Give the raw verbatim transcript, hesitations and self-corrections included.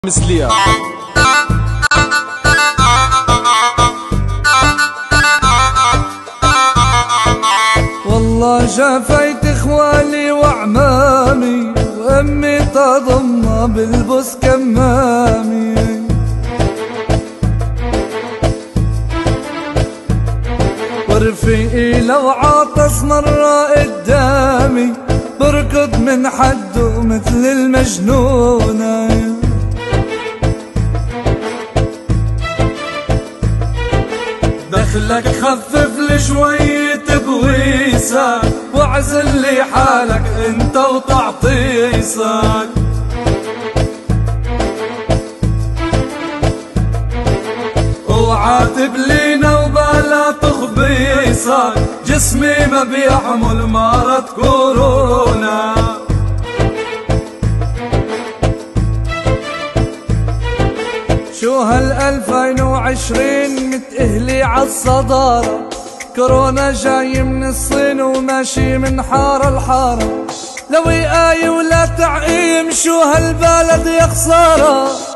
مثليها والله شافيت اخوالي وعمامي وامي تضمها بالبس كمامي، ورفيقي لو عاطس مرة قدامي بركض من حده مثل المجنونة. دخلك خفف لي شوية بويسك واعزل لي حالك انت وتعطيسك، اوعى تبلينا وبلا تخبيصك، جسمي ما بيحمل مرض كورونا. شو هالألفين وعشرين متأهلي عالصدارة، كورونا جاي من الصين وماشي من حارة لحارة، لا وقاية ولا تعقيم شو هالبلد يا خسارة.